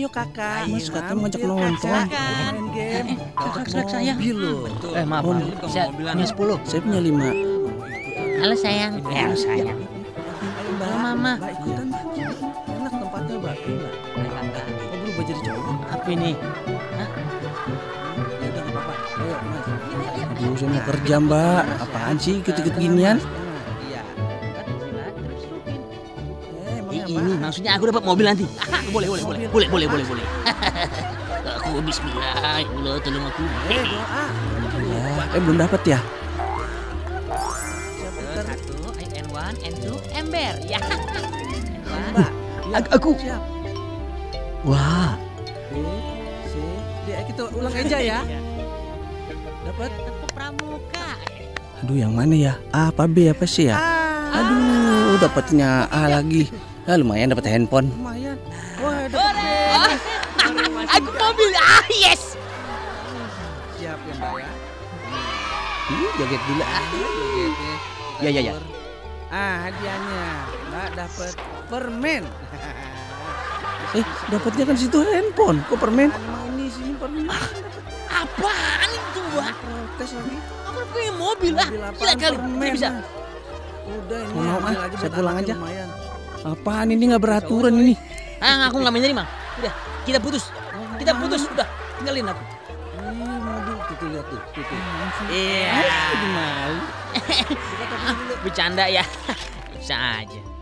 kakak. Mas katanya ngajak nonton. Main game. Kakak saya. Maaf, saya punya 10. Saya punya 5. Halo sayang. Halo sayang. Ayo Mbak. Mama. Mbak ikutan Mbak. Enak tempatnya Mbak. Oh berubah jadi cowok. Apa ini? Ya udah nggak apa-apa. Ayo Mas. Aduh, saya mau kerja Mbak. Apaan sih ikut-ikut ginian? Iya. Emangnya Ini Mbak. maksudnya aku dapat mobil nanti. Boleh. Aku bismillah, ya Allah tolong aku. Doa. Ya, belum dapat ya? Siapa ntar? Satu, N1, N2, ember. Ya. Mbak. Iya, Aku. Siap. Wah, B, C, D. Kita ulang aja ya. Dapat? Tepuk pramuka. aduh yang mana ya? A apa B apa C ya? Aduh, dapatnya A lagi. Ya, lumayan dapat handphone. Lumayan. Wah, dapat. Aku mobil. Yes. Siap ya Mbak ya. Joget dulu. Jogetnya. Ya. Hadiahnya Mbak dapat permen. Dapatnya kan situ handphone. Kok permen? Emang ini sini permen. Apaan itu, Mbak? Protes lagi. Aku pengen mobil. Mobil Gila apaan, kali. permen, Tidak bisa. Mas. Udah ini Mau ambil ah, aja saya buat pulang anaknya, aja. lumayan. Apaan ini nggak beraturan ini? Aku nggak menerima. Udah, kita putus. Udah, tinggalin aku. Ih, mobil tuh lihat tuh. Iya. Aduh, malu. Bercanda ya. Bisa aja.